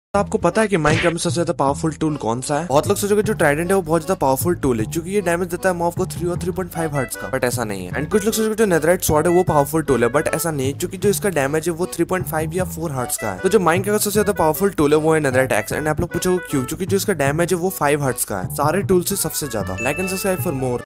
तो आपको पता है कि माइनक्राफ्ट में सबसे ज्यादा पावरफुल टूल कौन सा है? बहुत लोग सोचोगे जो ट्राइडेंट है वो बहुत ज्यादा पावरफुल टूल है क्योंकि ये डैमेज देता है मॉब को 3 और 3.5 हर्ट्ज का, बट ऐसा नहीं है। एंड कुछ लोग सोचोगे जो नेदरराइट स्वॉर्ड है वो पावरफुल टूल है, बट ऐसा नहीं है क्योंकि जो इसका डैमेज है वो 3.5 या 4 हर्ट्ज का है। तो जो माइनक्राफ्ट का सबसे ज्यादा पावरफुल टूल है वो है नेदरराइट एक्स। एंड आप लोग पूछोगे क्यों? क्योंकि जो इसका डैमेज है वो 5 हर्ट्ज का है, सारे टूल से सबसे ज्यादा। Like and subscribe for more.